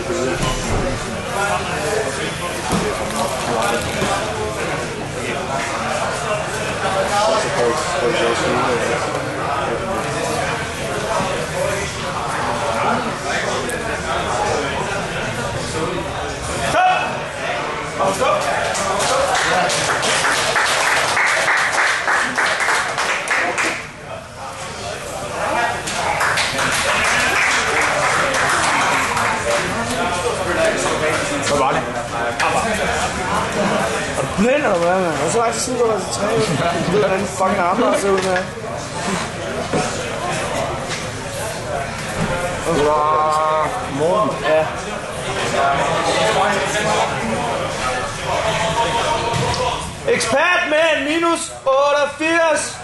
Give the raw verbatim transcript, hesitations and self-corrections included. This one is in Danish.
billede. Så får vi også lige Stop! Stop! Hvad var det? Er du blind eller hvad, mand? Og så lang tid siden, du var til træne. Du ved, hvordan fucking arme der ser ud med. Det var morgen. Ja. Ekspertmand minus otteogfirs.